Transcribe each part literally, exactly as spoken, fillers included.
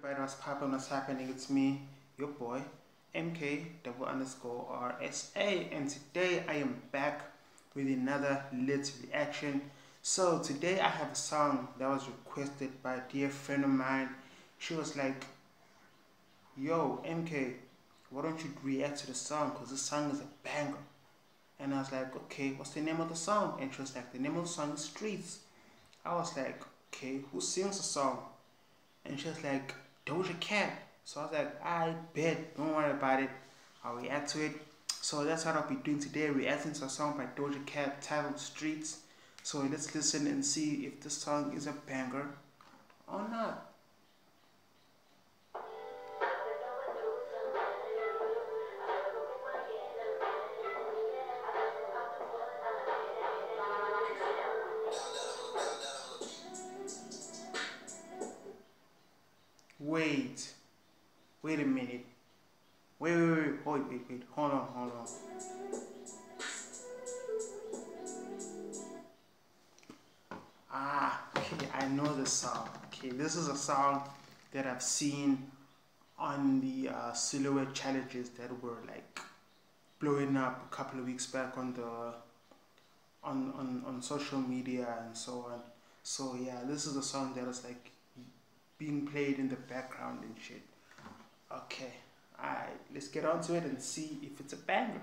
everybody, what's poppin', what's happening? It's me, your boy, M K double underscore R S A, and today I am back with another lit reaction. So today I have a song that was requested by a dear friend of mine. She was like, yo, M K, why don't you react to the song? Because this song is a banger. And I was like, okay, what's the name of the song? And she was like, the name of the song is Streets. I was like, okay, who sings the song? And she was like, Doja Cat. So I was like, I bet, don't worry about it. I'll react to it. So that's what I'll be doing today, reacting to a song by Doja Cat titled Streets. So let's listen and see if this song is a banger or not. Wait, wait a minute. Wait, wait, wait, wait, wait, wait. Hold on, hold on. Ah, okay, I know this song. Okay, this is a song that I've seen on the uh, silhouette challenges that were like blowing up a couple of weeks back on the on on on social media and so on. So yeah, this is a song that is like being played in the background and shit. Okay, alright, let's get on to it and see if it's a banger.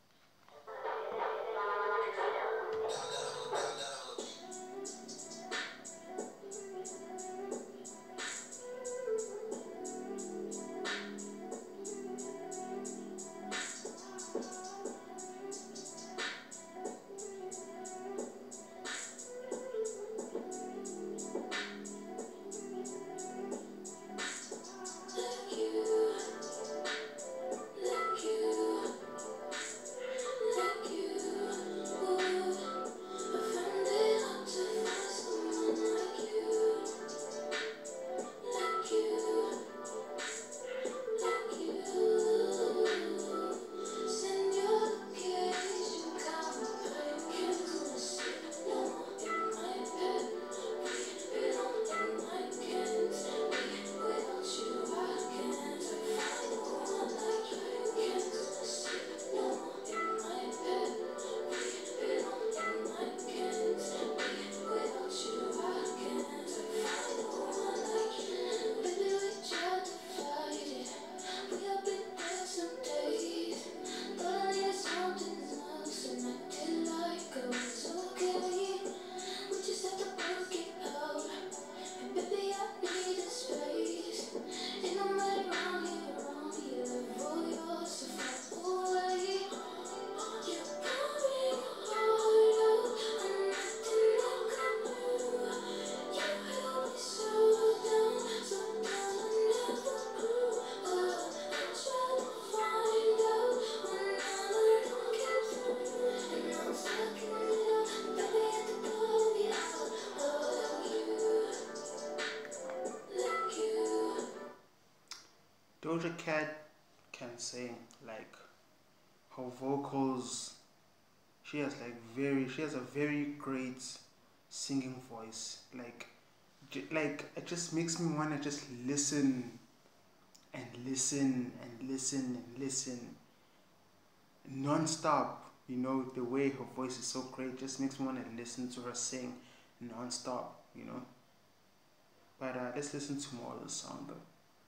Doja Cat can sing, like her vocals, she has like very, she has a very great singing voice. Like, like it just makes me want to just listen and listen and listen and listen non-stop. You know, the way her voice is so great just makes me want to listen to her sing non-stop, you know. But uh, let's listen to more of the song though.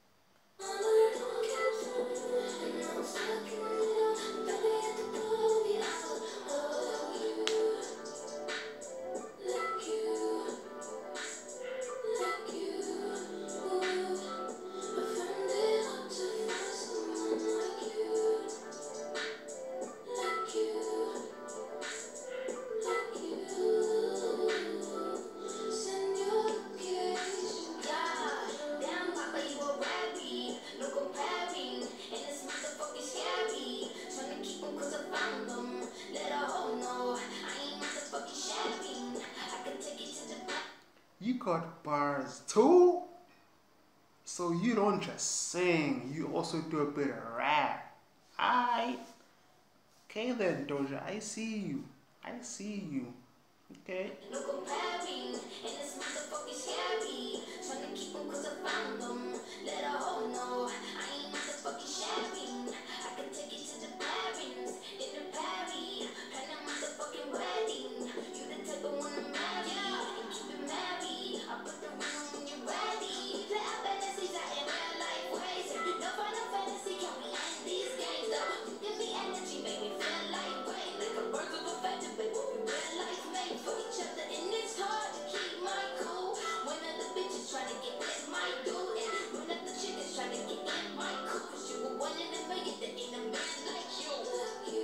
You got bars too? So you don't just sing, you also do a bit of rap. Alright. Okay then, Doja, I see you. I see you. Okay. No comparing, and this motherfucking scary. Trying to keep keep them cause I found them. Let a hoe know I ain't motherfucking sharing. I can take it to the parents in the party, plan a motherfucking wedding. You the type of one to marry and keep it married. I put the ring on when you're ready. Play our fantasies out in real life ways. No final fantasy, can we end these games though? You give me energy, make me feel like rain, like a bird of a feather, baby. We real life made for each other, and it's hard to keep my cool when other bitches trying to get with my dude, and when other chickens trying to get in my cool. Cause you were one in a million, there ain't a man like you. Like you,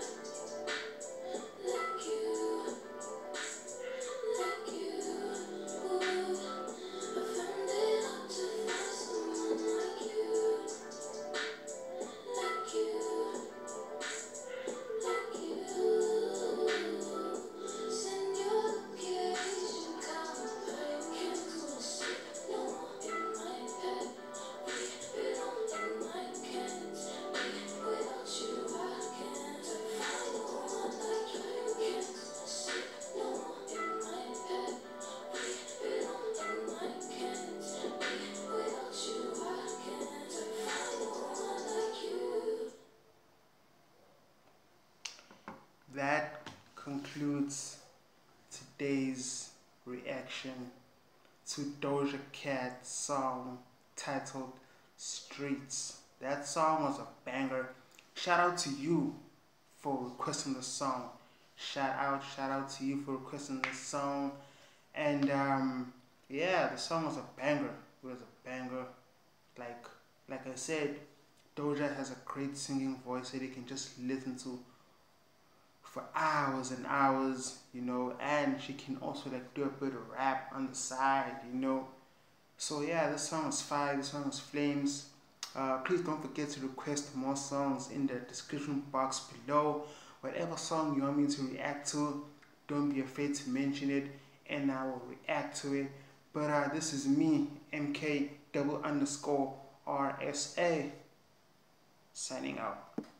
like you, like you. Ooh, I found it hard to find someone like you, like you, like you. Send your location, come back. Can't go to sleep, no in my head. We belong in my can't be without you. I can't find no one like you. Can't sleep, no in my head. We belong in my can't be without you. I can't find no one like you. That concludes today's reaction to Doja Cat's song titled Streets. That song was a banger. Shout out to you for requesting the song. Shout out, shout out to you for requesting the song. And um, yeah, the song was a banger. It was a banger. Like, like I said, Doja has a great singing voice that you can just listen to for hours and hours, you know, and she can also like do a bit of rap on the side, you know. So yeah, this song is fire, this song is flames. Uh, please don't forget to request more songs in the description box below. Whatever song you want me to react to, don't be afraid to mention it and I will react to it. But uh, this is me, M K double underscore R S A, signing out.